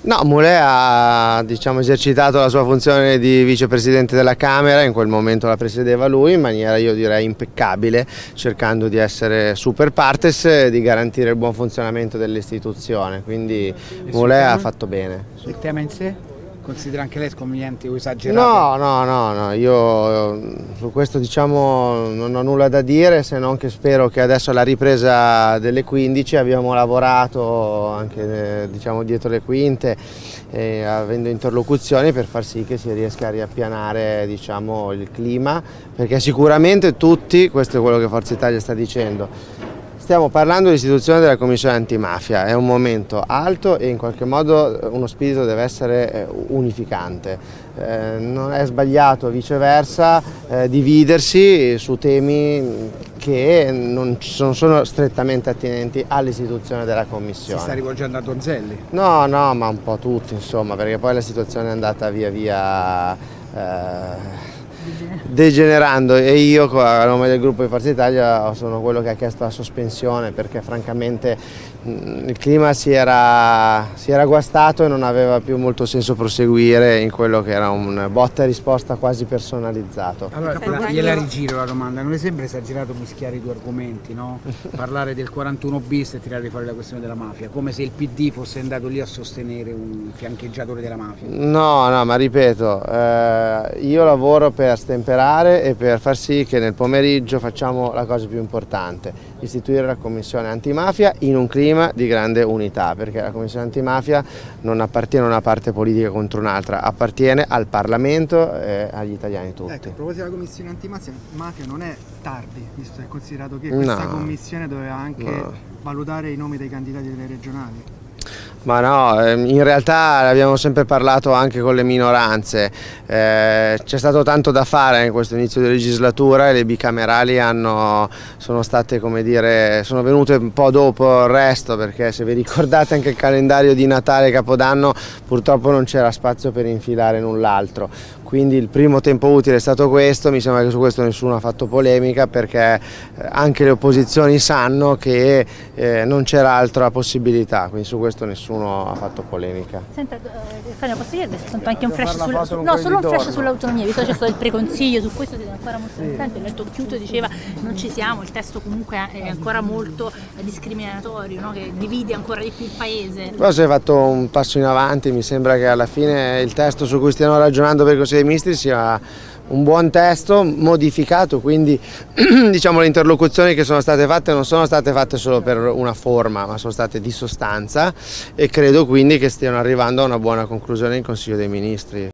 No, Mulè ha esercitato la sua funzione di vicepresidente della Camera, in quel momento la presiedeva lui in maniera, io direi, impeccabile, cercando di essere super partes e di garantire il buon funzionamento dell'istituzione, quindi Mulè ha fatto bene. Il tema in sé? Considera anche lei sconveniente o esagerato? No, io su questo non ho nulla da dire, se non che spero che adesso alla ripresa delle 15 abbiamo lavorato anche dietro le quinte, avendo interlocuzioni per far sì che si riesca a riappianare il clima, perché sicuramente tutti, questo è quello che Forza Italia sta dicendo, stiamo parlando dell'istituzione della Commissione Antimafia, è un momento alto e in qualche modo uno spirito deve essere unificante. Non è sbagliato viceversa dividersi su temi che non sono strettamente attinenti all'istituzione della Commissione. Si sta rivolgendo a Donzelli? No, ma un po' tutti, insomma, perché poi la situazione è andata via via degenerando e io a nome del gruppo di Forza Italia sono quello che ha chiesto la sospensione, perché francamente il clima si era guastato e non aveva più molto senso proseguire in quello che era un botta e risposta quasi personalizzato. Allora gliela rigiro la domanda, non le sembra esagerato mischiare i due argomenti, no? Parlare del 41 bis e tirare fuori la questione della mafia, come se il PD fosse andato lì a sostenere un fiancheggiatore della mafia? No, ma ripeto, io lavoro per stemperare e per far sì che nel pomeriggio facciamo la cosa più importante, istituire la Commissione Antimafia in un clima di grande unità, perché la Commissione Antimafia non appartiene a una parte politica contro un'altra, appartiene al Parlamento e agli italiani tutti. Ecco, a proposito della Commissione Antimafia non è tardi, visto che è considerato che questa Commissione doveva anche valutare i nomi dei candidati delle regionali. Ma no, in realtà abbiamo sempre parlato anche con le minoranze, c'è stato tanto da fare in questo inizio di legislatura e le bicamerali sono state, come dire, sono venute un po' dopo il resto, perché se vi ricordate anche il calendario di Natale e Capodanno purtroppo non c'era spazio per infilare null'altro. Quindi il primo tempo utile è stato questo, mi sembra che su questo nessuno ha fatto polemica, perché anche le opposizioni sanno che non c'era altra possibilità, quindi su questo nessuno ha fatto polemica. Senta, Fabio, posso chiedere soltanto anche un flash solo un flash sull'autonomia, visto che c'è stato il preconsiglio, su questo siete ancora molto distante, il letto Chiuto diceva non ci siamo, il testo comunque è ancora molto discriminatorio, no? Che divide ancora di più il paese. Però si è fatto un passo in avanti, mi sembra che alla fine il testo su cui stiamo ragionando per il Consiglio dei Ministri sia un buon testo, modificato, quindi le interlocuzioni che sono state fatte non sono state fatte solo per una forma, ma sono state di sostanza, e credo quindi che stiano arrivando a una buona conclusione in Consiglio dei Ministri.